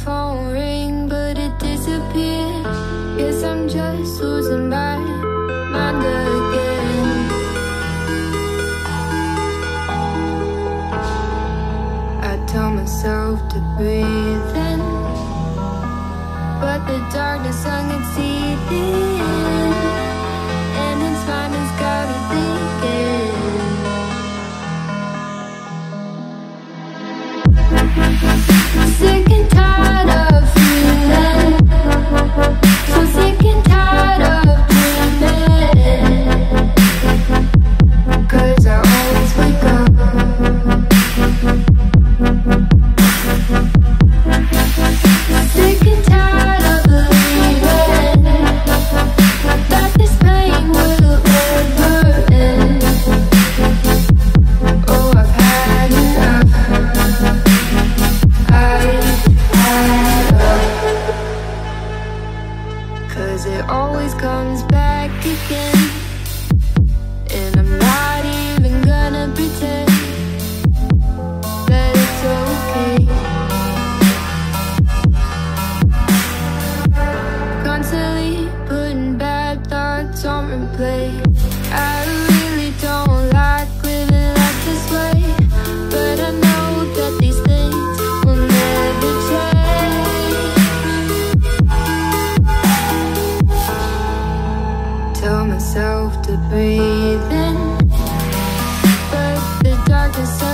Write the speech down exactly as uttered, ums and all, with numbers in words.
phone ring, but it disappeared. Guess I'm just losing my mind again. I tell myself to breathe in, but the darkness succeeded, and its mind has got me thinking. Sick and tired of feeling, so sick and tired of dreaming, 'cause I always wake up sick and tired of believing that this pain will ever end. Oh, I've had enough. I've had enough. 'Cause it always comes back again, and I'm not even gonna pretend that it's okay. Constantly putting bad thoughts on replay. I really don't like living life this way, but I know that these things will never change. Tell myself to breathe in, but the darkness